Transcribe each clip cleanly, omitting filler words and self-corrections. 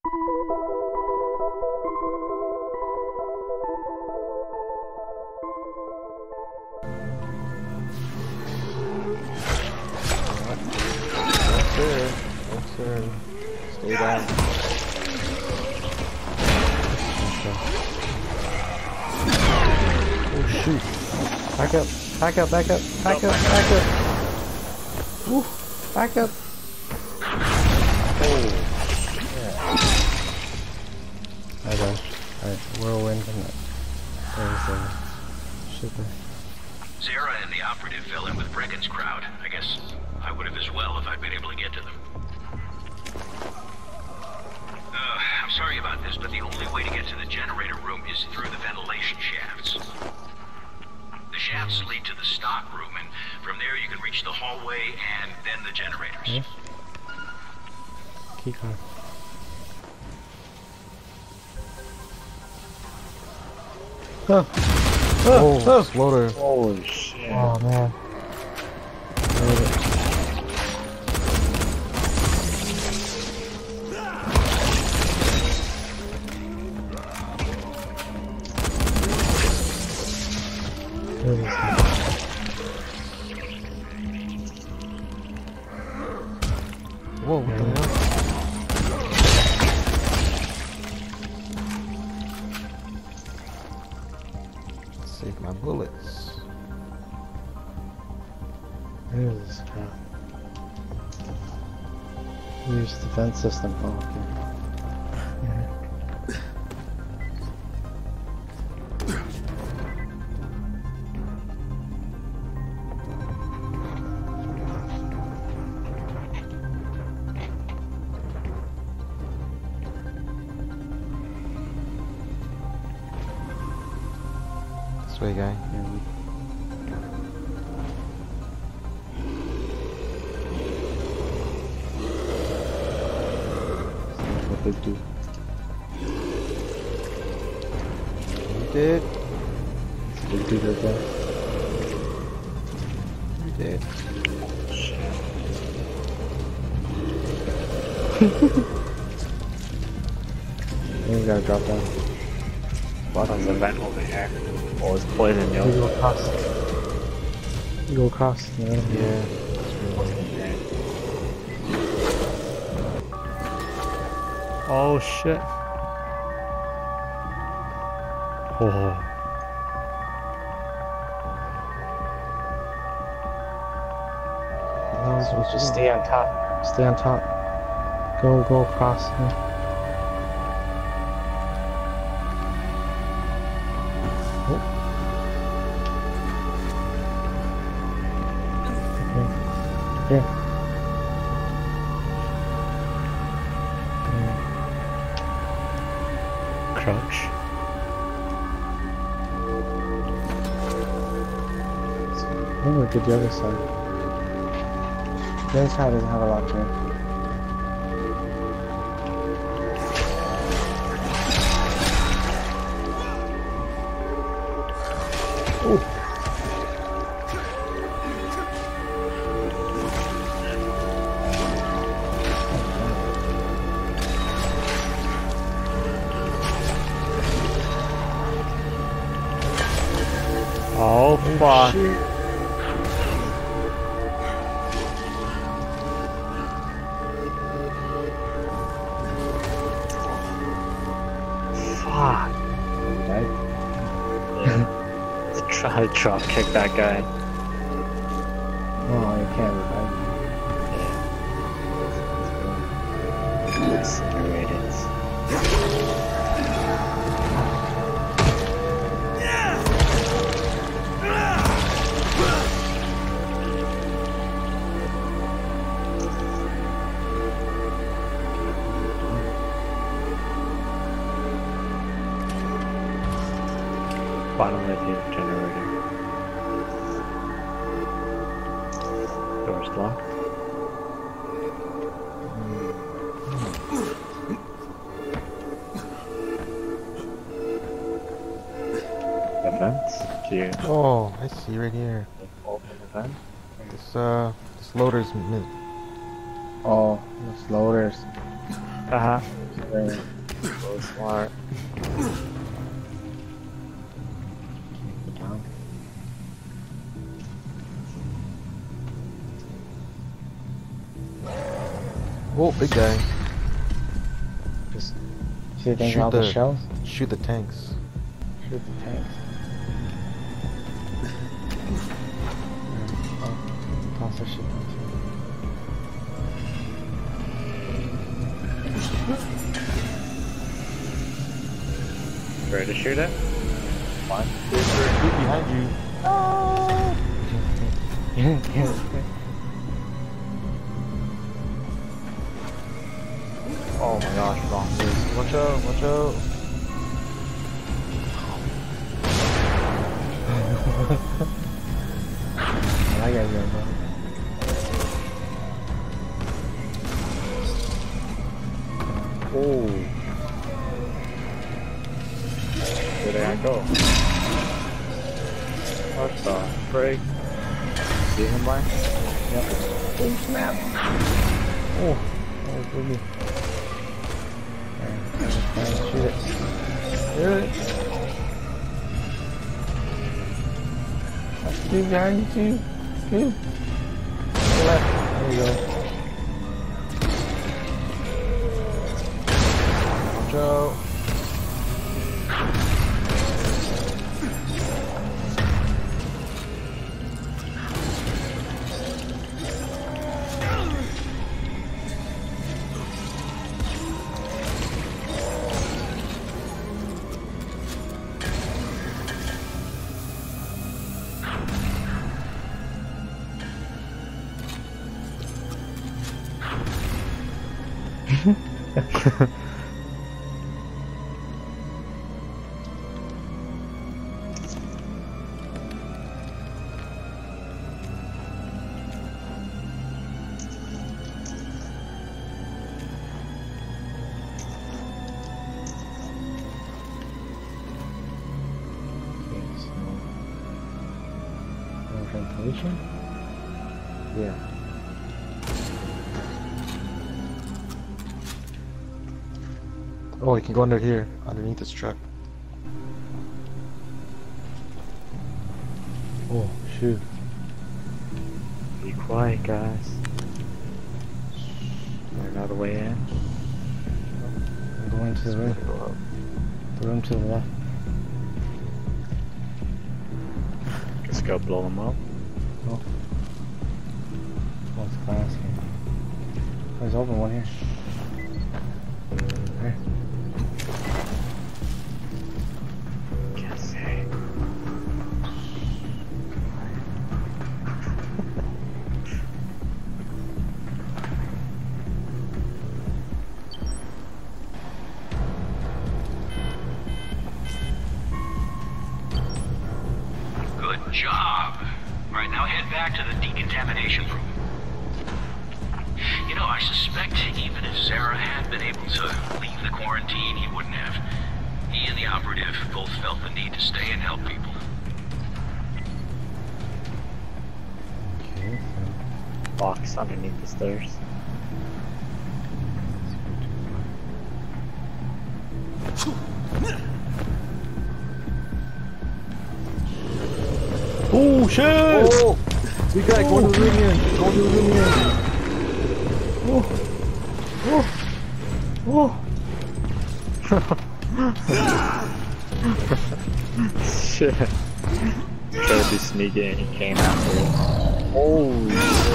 Sir. Stay down. Oh shoot. Back up. Back up. Back up. Back up. Back up. Woo. Back up. Oh. Yeah. Okay. Alright. Whirlwind from that. There's the shipper. Zera and the operative fell in with Brecken's crowd. I guess I would have as well if I'd been able to get to them. I'm sorry about this, but the only way to get to the generator room is through the ventilation shafts. The shafts lead to the stock room, and from there you can reach the hallway and then the generators. Yeah. Keep going. Oh, floater. Holy shit. Oh, man. Whoa, what the hell? Save my bullets. Jesus crap. Use defense system. Oh, okay. This way, guy. What they do. You did. It's a big dude right there. You did. You gotta drop down. Bottom's a vent over here. Oh, it's poison, yo. You go across. You go across. Yeah. Yeah. Oh shit. Oh. So just stay on top. Stay on top. Go across. Yeah. Here. Crouch. I'm gonna get the other side. The other side doesn't have a lot to it. Ooh. Oh fuck. Shit. Fuck. Right? Try to drop kick that guy. Oh, you can't revive me. Incinerated. Bottom right here, generator. Door's locked. The vents? Here. Oh, I see right here. Open the vent. This loader's Oh, those loaders. Uh-huh. Right. So smart. Down. Oh, big guy. Just see the thing Shoot out the the- shells? Shoot the tanks. Shoot the tanks. Oh, toss that shit down Ready to shoot it? One. Behind you. too. Oh my gosh, wrong place. Watch out, watch out. I gotta go, bro. Oh. Where did I go? What the frick? See him, Mike? Yep. Oh, snap. Oh, that was boogie. Alright, shoot it. Shoot it. That's two behind you, two. Left. There you go. Watch out. Ventilation? Yeah. Oh, you can go under here, underneath this truck. Oh, shoot. Be quiet, guys. There's another way in. I'm going to the room. Go up. The room to the left. Just go blow them up. Oh. Oh, it's glass here. Oh, there's open one here. There. Can't say. Good job. All right, now head back to the decontamination room. You know, I suspect even if Zeres had been able to leave the quarantine, he wouldn't have. He and the operative both felt the need to stay and help people. Okay, Box underneath the stairs. Oh shit! Oh! We gotta go to the room here. Go to the room here. Oh! Oh! Shit. Tried to be sneaky and he came after it. Holy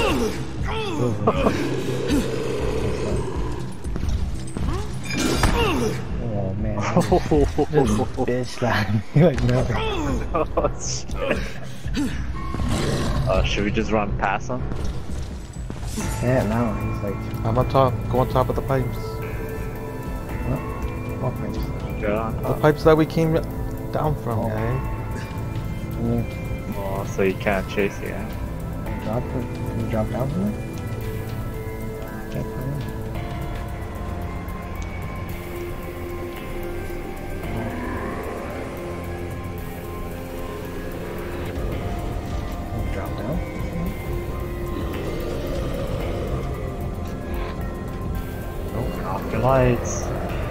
Oh man. Just bitch slapped me like nothing. Oh, shit. Should we just run past him? Yeah, no, he's like, I'm on top. Go on top of the pipes. what? What pipes? Go on The top. pipes that we came down from, Oh. guy. Can you Oh, so you can't chase you, eh? drop it? Can you drop down from there? Can't come in. Can you drop down? Off your lights.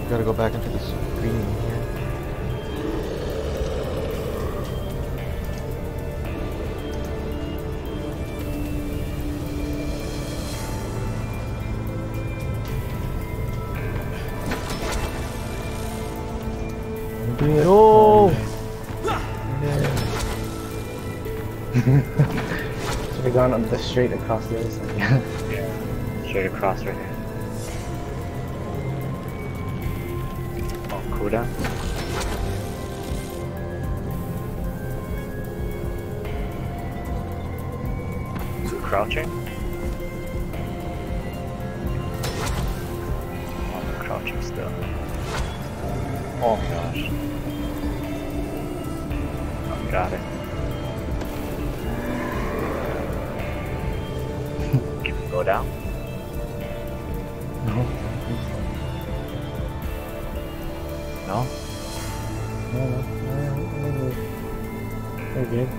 Gotta go back into the screen here. No! Should have gone up the straight across the other side. Yeah. Straight across right here. Oh, cooldown. Crouching? Oh, I'm crouching still. Oh my gosh. Oh, got it. Can we go down? No. No? No. We're good.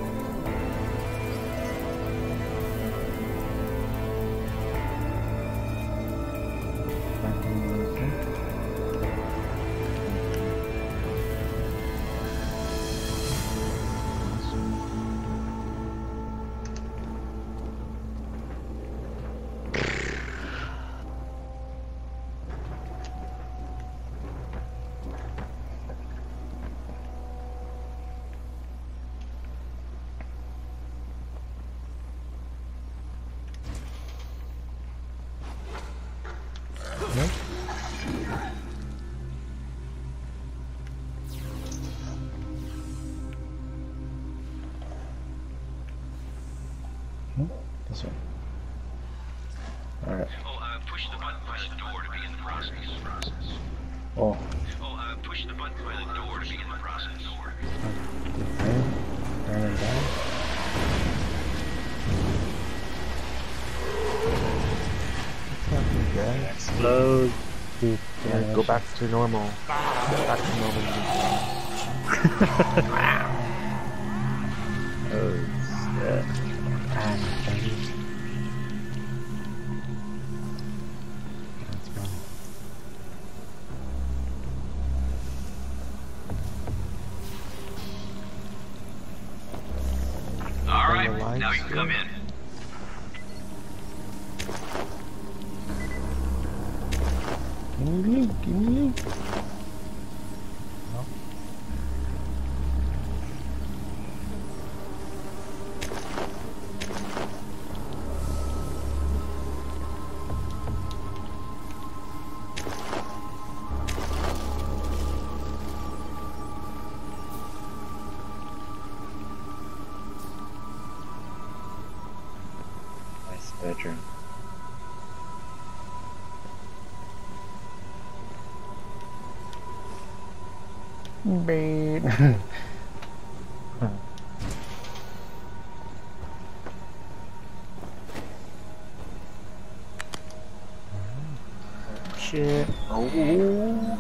This one. Alright. Push the button by the door to begin the process. Oh. Push the button by the door to begin the process. Turn it down. It's not too bad. Explode. Yeah, go back to normal. Back to normal. Oh, shit. All right, now you can come in. Give me link. Nice bedroom. Beep. Shit. Oh.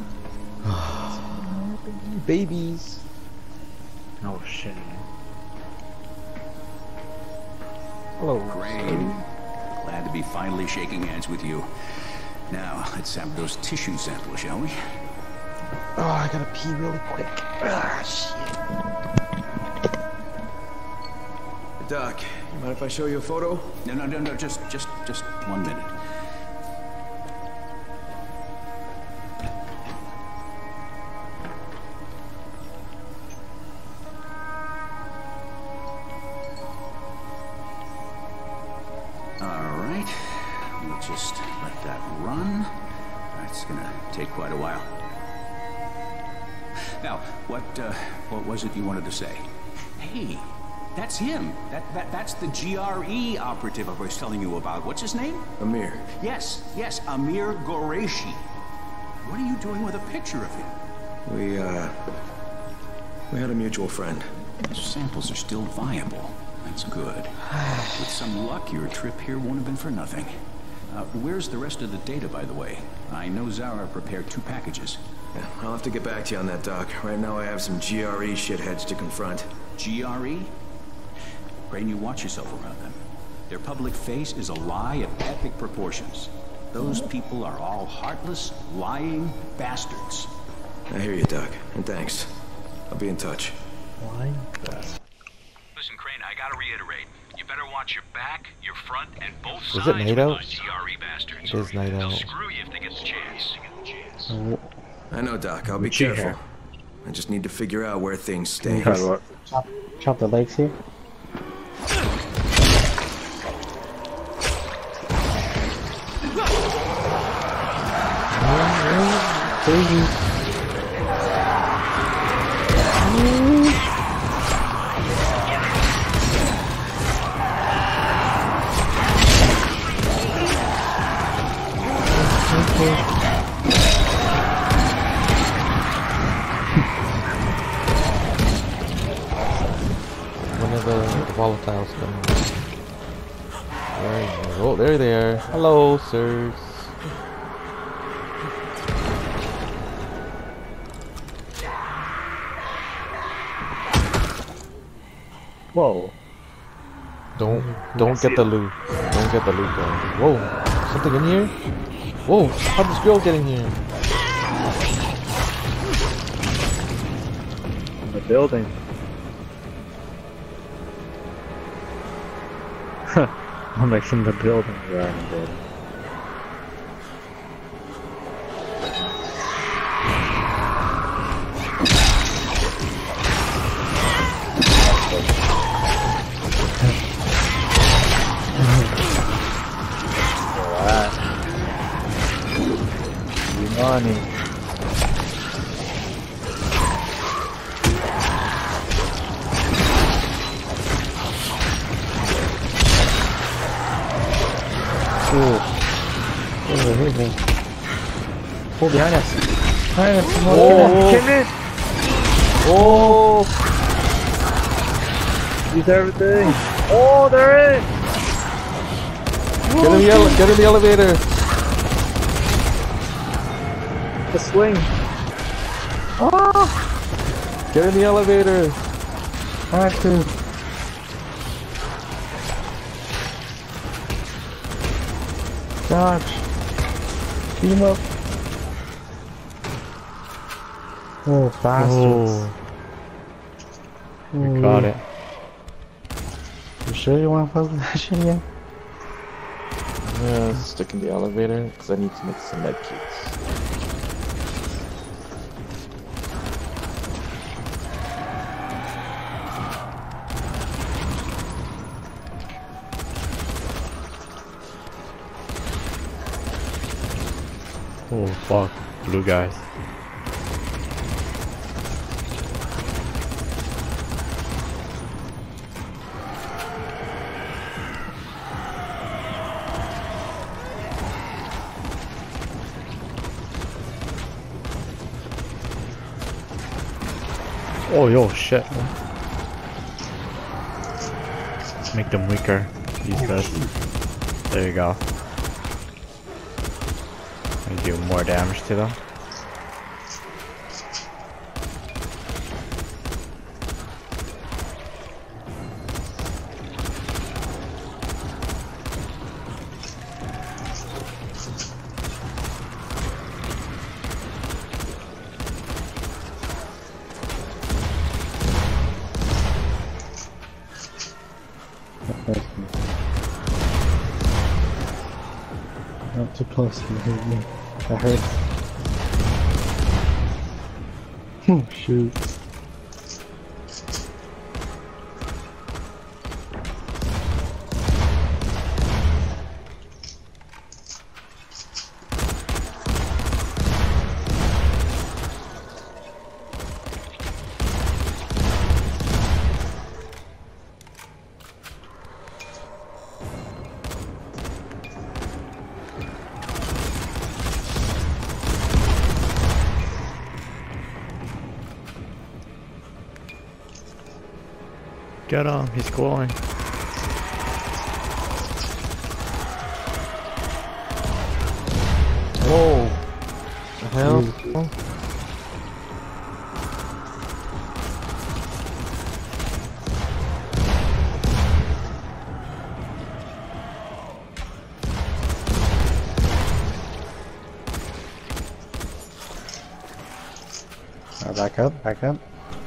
Babies. Oh shit. Hello. Great. Glad to be finally shaking hands with you. Now, let's have those tissue samples, shall we? Oh, I gotta pee really quick. Ah, shit. Doc, you mind if I show you a photo? No, just 1 minute. All right, we'll just let that run. That's gonna take quite a while. Now, what was it you wanted to say? Hey, that's him. That's the GRE operative I was telling you about. What's his name? Amir. Yes, Amir Qureshi. What are you doing with a picture of him? We had a mutual friend. Those samples are still viable. That's good. With some luck, your trip here won't have been for nothing. Where's the rest of the data, by the way? I know Zara prepared 2 packages. Yeah, I'll have to get back to you on that, Doc. Right now I have some GRE shitheads to confront. GRE? Brain, you watch yourself around them. Their public face is a lie of epic proportions. Those people are all heartless, lying bastards. I hear you, Doc, and thanks. I'll be in touch. Why? Listen, Crane, I gotta reiterate. You better watch your back, your front, and both Is it sides night with out? those GRE bastards. It is night They'll out. screw you if they get the chance. Oh, I know, Doc. I'll be Cheater. careful. I just need to figure out where things stay. God, what? chop the legs here. One of the volatiles coming. Oh, there they are. Hello, sirs. Whoa. Don't get the loot. Don't get the loot, guys. Whoa, something in here? Whoa, how'd this girl get in here? The building. I'm like from the building. We're in the building. Money. Oh, behind us. Behind us. Oh, Camden! oh, Use everything. Oh, there it is! get in the elevator. The swing. Get in the elevator. I have to. Dodge. Team up. Oh, bastards. We got it. You sure you want to fuck with that shit again? Yeah, stick in the elevator because I need to make some med kits. Oh fuck, blue guys. Oh yo shit. Make them weaker, these guys. There you go. And do more damage to them. Not too close to me. That hurts. Shoot. Get him, he's glowing. Whoa! The hell? Oh. back up, back up.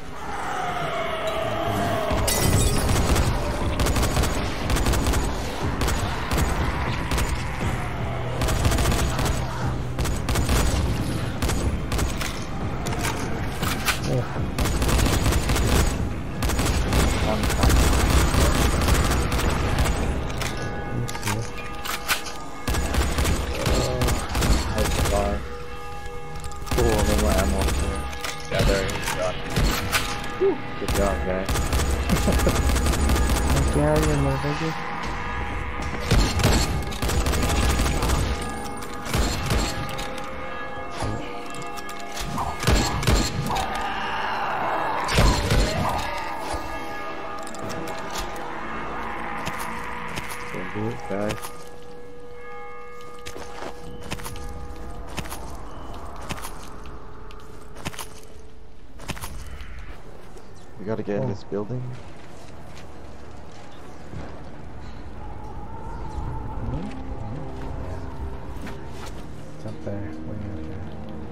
Good job, guys. Gary and motherfucker. Good guys. We gotta get in this building. It's up there, way up there.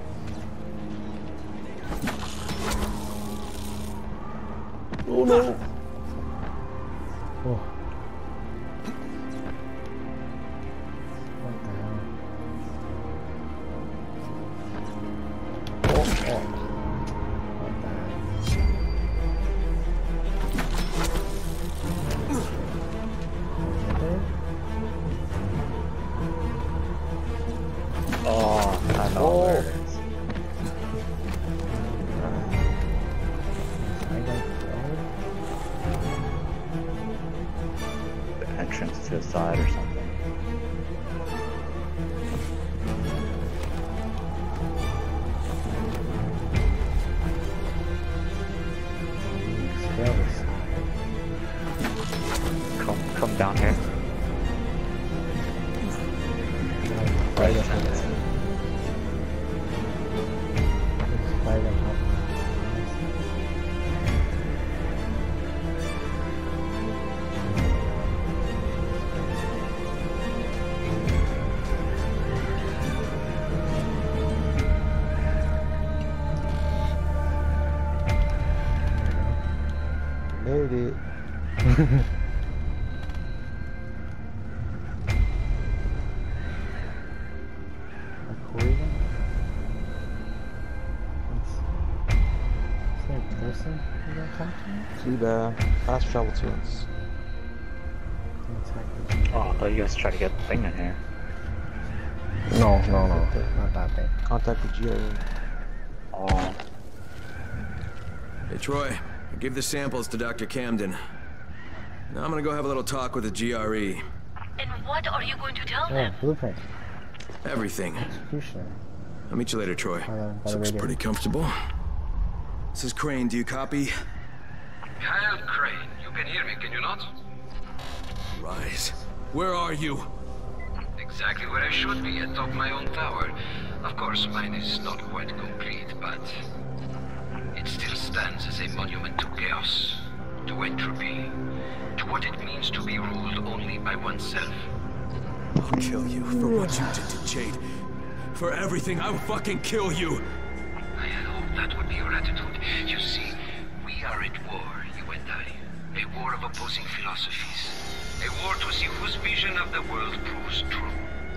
Oh no! Oh. What the hell? Oh, oh. What the hell? Oh, I know where it is. The entrance to the side or something. Come down here. Right in front of it. Right on top. Made it. See the fast travel to us. Oh, I thought you guys tried to get the thing in here. No, not that thing. Contact the GRE. Oh. Hey, Troy. I gave the samples to Dr. Camden. Now I'm gonna go have a little talk with the GRE. And what are you going to tell Oh, them? blueprint. Everything. Executioner. I'll meet you later, Troy. By the This looks radio. pretty comfortable. This is Crane. Do you copy? Kyle Crane, you can hear me, can you not? Rise. Where are you? Exactly where I should be, atop my own tower. Of course, mine is not quite complete, but it still stands as a monument to chaos, to entropy, to what it means to be ruled only by oneself. I'll kill you for what you did to Jade. For everything, I will fucking kill you. I had hoped that would be your attitude. You see, we are at war, you and I. A war of opposing philosophies. A war to see whose vision of the world proves true.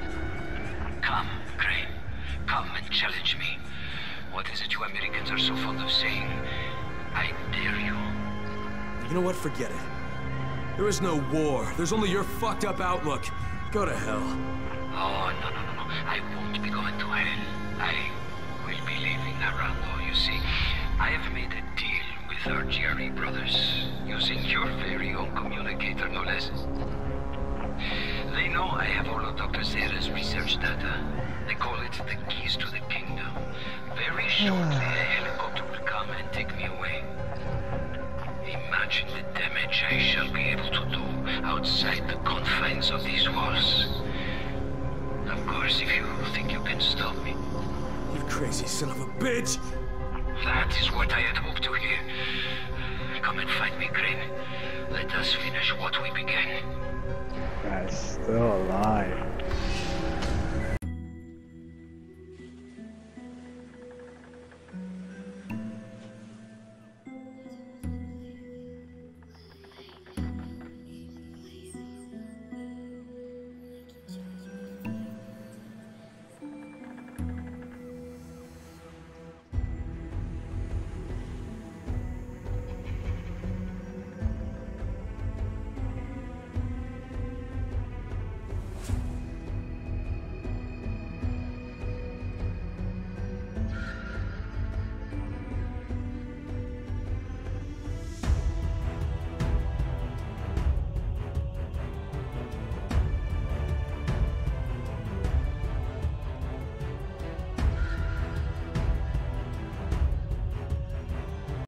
Come, Crane. Come and challenge me. What is it you Americans are so fond of saying? I dare you. You know what? Forget it. There is no war. There's only your fucked up outlook. Go to hell. Oh, no. I won't be going to hell. I will be leaving Narango, you see. I have made a deal with our GRE brothers, using your very own communicator, no less. They know I have all of Dr. Zeres' research data. They call it the keys to the kingdom. Very shortly, a helicopter will come and take me away. Imagine the damage I shall be able to do outside the confines of these walls. Of course, if you think you can stop me. You crazy son of a bitch! That is what I had hoped to hear. Come and find me, Crane. Let us finish what we began. Guy's still alive.